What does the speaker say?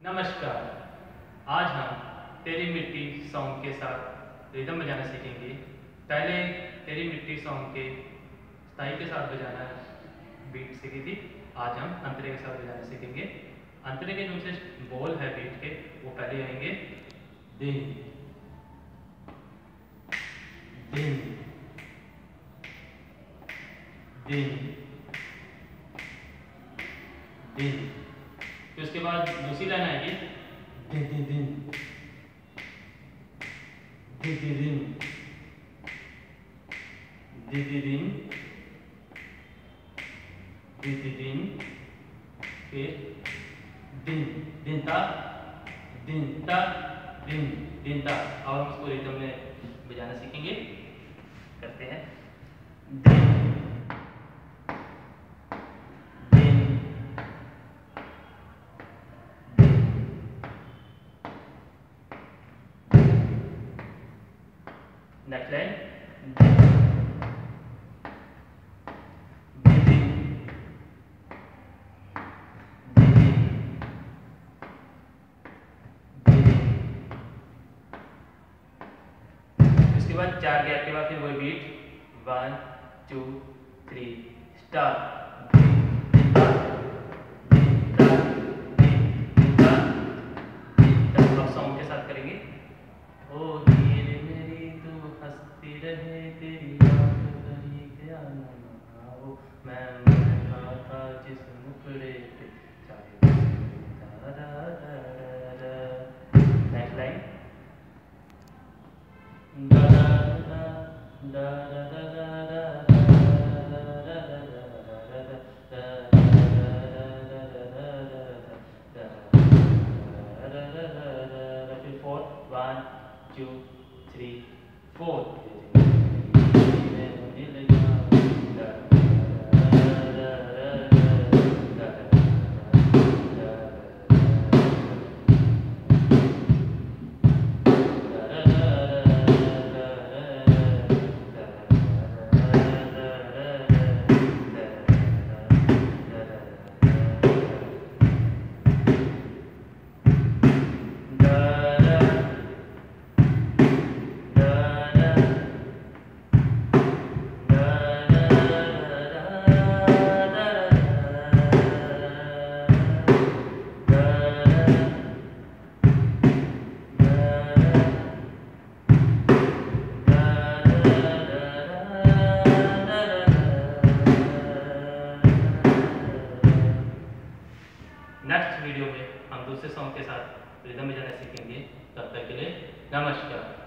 नमस्कार। आज हम तेरी मिट्टी सॉन्ग के साथ रिदम बजाना सीखेंगे। पहले तेरी मिट्टी सॉन्ग के स्थाई के साथ बजाना बीट सीखी थी। आज हम अंतरे के साथ बजाना सीखेंगे। अंतरे के जो से बोल है बीट के वो पहले आएंगे दिन दिन दिन दिन। फिर उसके बाद दूसरी लाइन आएगी दिन दिन दिन दिन दिन दिन दिन दिन दिन दिन। फिर दिन दिन ता दिन ता दिन दिन ता। अब हम इसको रिदम में बजाना सीखेंगे। करते हैं दिन नेक्स्ट लाइन इसके बाद 4 गैप के बाद फिर वही बीट 1 2 3 स्टार्ट। सॉन्ग के साथ करेंगे। ओ तेरे मेरी तू हंसती रहे तेरी याद कहीं क्या ना हो मैं था जिस मुखड़े पे चाहे नेक्स्ट लाइन दा दा दा दा दा One, 2, 3, 4. नेक्स्ट वीडियो में हम दूसरे सॉन्ग के साथ रिदम बजाना सीखेंगे। तब तक के लिए नमस्कार।